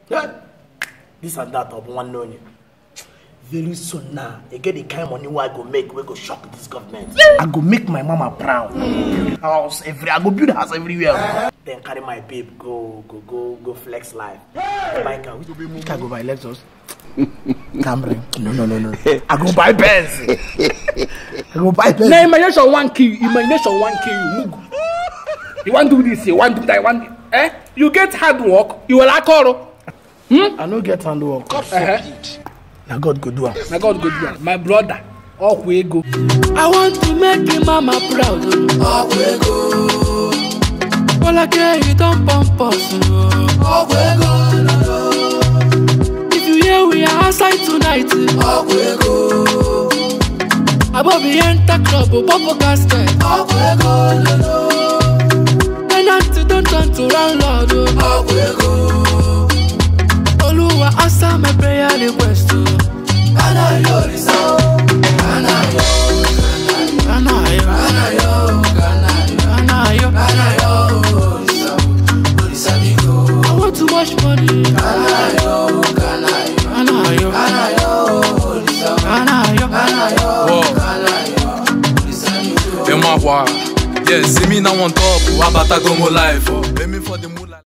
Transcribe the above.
This and that of one knowing. Very soon now, I get the kind of money I go make, we go shock this government. I go make my mama proud. Build house I go build house everywhere. Then carry my babe, go flex life. Buy car. I go buy Lexus. Camry. No. I go buy Benz. I go buy Benz. Now imagination one kill you. You want to do this, you want to do that, You get hard work, you will accord. I no get hard work. Now God go do it. My brother, off we go. I want to make your mama proud. Off we go. All I care you don't pump us. Off we go. If you hear we are outside tonight. Off we go. Above the enter club, above casket. Off we go. And don't turn to landlord. Off we go. Oluwa answer my prayer request. I want too much money. Yeah, see me now on top, Wabata Gomo life.